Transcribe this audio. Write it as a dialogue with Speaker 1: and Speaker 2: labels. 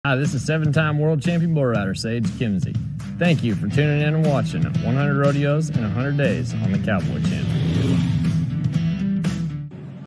Speaker 1: Hi, this is seven-time world champion bull rider Sage Kimzey. Thank you for tuning in and watching 100 Rodeos in 100 Days on the Cowboy Channel.